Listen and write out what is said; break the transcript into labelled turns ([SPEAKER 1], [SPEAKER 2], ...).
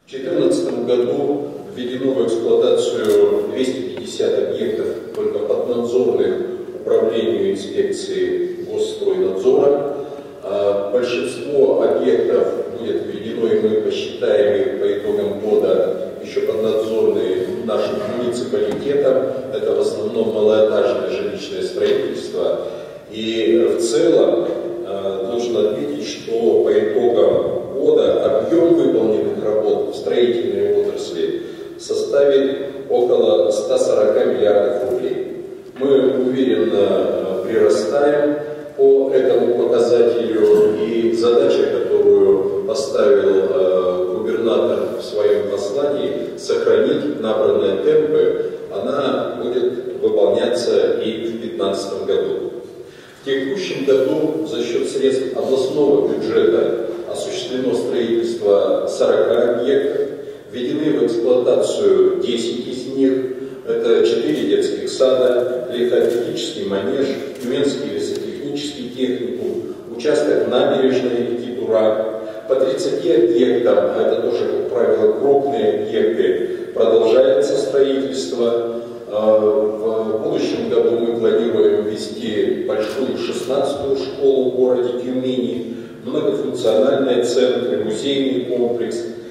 [SPEAKER 1] В 2014 году введено в эксплуатацию 250 объектов только поднадзорных управлению инспекции Госстройнадзора. Большинство объектов будет введено, и мы посчитаем их по итогам года, еще поднадзорные нашим муниципалитетам. Это в основном малоэтажное жилищное строительство. И в целом нужно отметить, что по итогам года объем выполненных работ в строительной отрасли составит около 140 миллиардов рублей. Мы уверенно прирастаем по этому показателю, и задача, которую поставил губернатор в своем послании, сохранить набранные темпы, она будет выполняться и в 2015 году. В текущем году за счет средств областного бюджета осуществлено строительство 40 объектов, введены в эксплуатацию 10 из них. Это 4 детских сада, легкоатлетический манеж, Тюменский лесотехнический техникум, участок набережной реки Тура. По 30 объектам, а это тоже, как правило, крупные объекты, продолжается строительство. В будущем году мы планируем ввести большую 16-ю школу в городе Тюмени, многофункциональные центры, музейный комплекс,